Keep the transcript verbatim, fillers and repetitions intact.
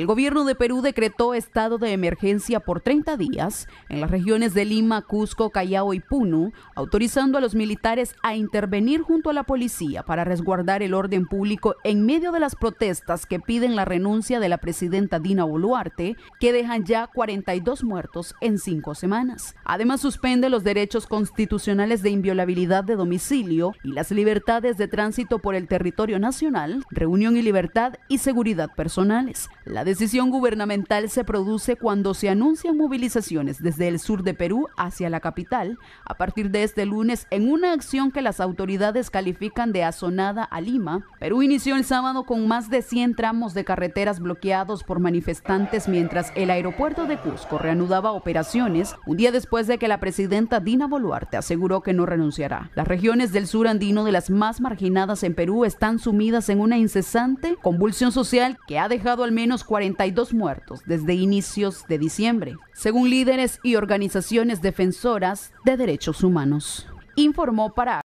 El gobierno de Perú decretó estado de emergencia por treinta días en las regiones de Lima, Cusco, Callao y Puno, autorizando a los militares a intervenir junto a la policía para resguardar el orden público en medio de las protestas que piden la renuncia de la presidenta Dina Boluarte, que dejan ya cuarenta y dos muertos en cinco semanas. Además, suspende los derechos constitucionales de inviolabilidad de domicilio y las libertades de tránsito por el territorio nacional, reunión y libertad y seguridad personales. La decisión gubernamental se produce cuando se anuncian movilizaciones desde el sur de Perú hacia la capital a partir de este lunes en una acción que las autoridades califican de asonada a Lima. Perú inició el sábado con más de cien tramos de carreteras bloqueados por manifestantes mientras el aeropuerto de Cusco reanudaba operaciones un día después de que la presidenta Dina Boluarte aseguró que no renunciará. Las regiones del sur andino, de las más marginadas en Perú, están sumidas en una incesante convulsión social que ha dejado al menos cuarenta y dos muertos desde inicios de diciembre, según líderes y organizaciones defensoras de derechos humanos. Informó para